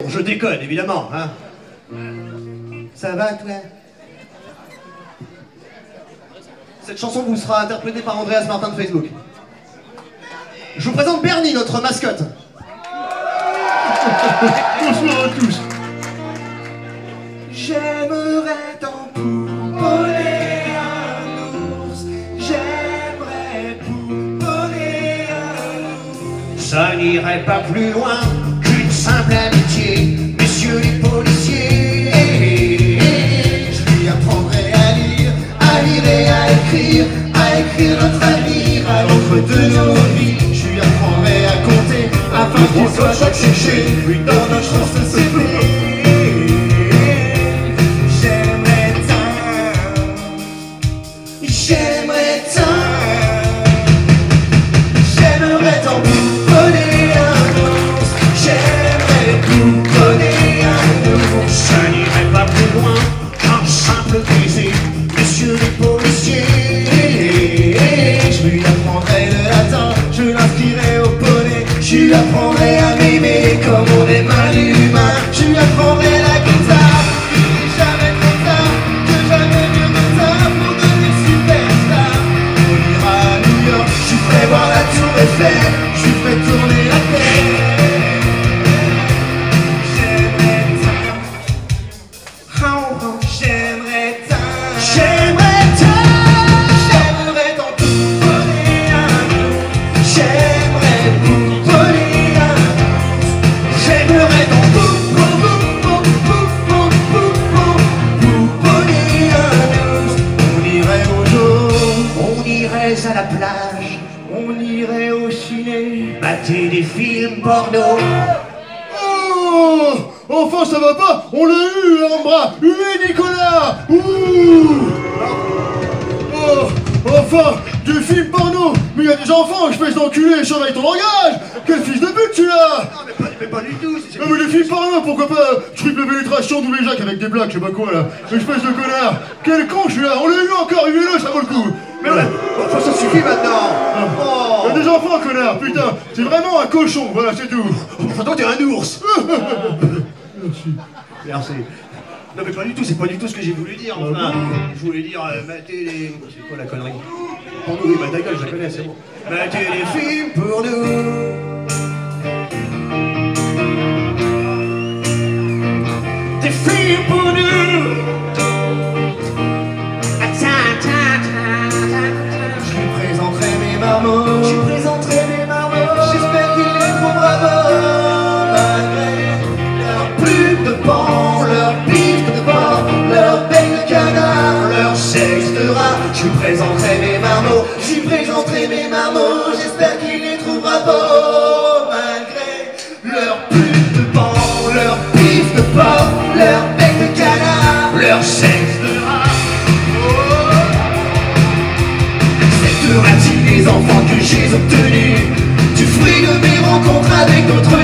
Je déconne, évidemment, hein. Ça va, toi? Cette chanson vous sera interprétée par Andreas Martin de Facebook. Je vous présente Bernie, notre mascotte. Bonsoir à tous. J'aimerais tamponner un ours. J'aimerais pouponner un ours. Ça n'irait pas plus loin qu'une simple amitié, messieurs les policiers. Je lui apprendrai à lire et à écrire notre avenir à l'encre de nos vies. Je lui apprendrai à compter afin qu'il soit chaque séché dans notre chance de s'aimer. J'aimerais tant pouponner un ours. J'aimerais pouponner un ours. Ça n'irait pas plus loin qu'un simple baiser, messieurs les policiers. Je lui apprendrai le latin, je l'inscrirai au poney. Je lui apprendrai à m'aimer comme on aime un humain. Je lui apprendrai la guitare, il n'est jamais trop tard, que jamais mieux que ça pour devenir superstar. On ira à New York, je lui ferai voir la tour Eiffel, je lui ferai tourner la tête. J'aimerais tant, j'aimerais tant pouponner un ours. J'aimerais pouponner un ours. J'aimerais tant pouponner un ours. On irait au zoo, On irait à la plage, on irait au ciné. mater des films porno. Oh, enfin ça va pas. On l'a eu en bras. Oui, Nicolas. Ouh. Oh, enfin, du film porno. Mais il y a des enfants, espèce d'enculé, surveille ton langage. Quel fils de pute tu l'as. Mais pas du tout. Non mais les films porno, pourquoi pas triple pénétration, double Jacques avec des blagues, je sais pas quoi là. Espèce de connard. Quel con je suis là. On l'a eu encore, huilez-le, ça vaut le coup. Mais ouais, enfin ça suffit maintenant. Il y a des enfants, connard, putain. C'est vraiment un cochon, voilà, c'est tout. Enfin toi t'es un ours. Merci. Non mais pas du tout, c'est pas du tout ce que j'ai voulu dire, enfin. Je voulais dire, mater les... C'est quoi la connerie? Pour nous, oui, bah ta gueule, je la connais, c'est bon. Mater les films pour nous. Des films pour nous. Je lui présenterai mes marmots. Je lui présenterai mes marmots. J'espère qu'il les trouvera beaux. Malgré leur plume de pan, leur bif de porc, leur bec de canard, leur sexe de rat. Je lui présenterai mes marmots. Je lui présenterai mes marmots. J'espère qu'il les trouvera beaux. Malgré leur plume de pan, leur bif de porc, leur bec de canard, leur sexe de rat. Acceptera-t-il les enfants que j'ai obtenus du fruit de mes rencontres avec d'autres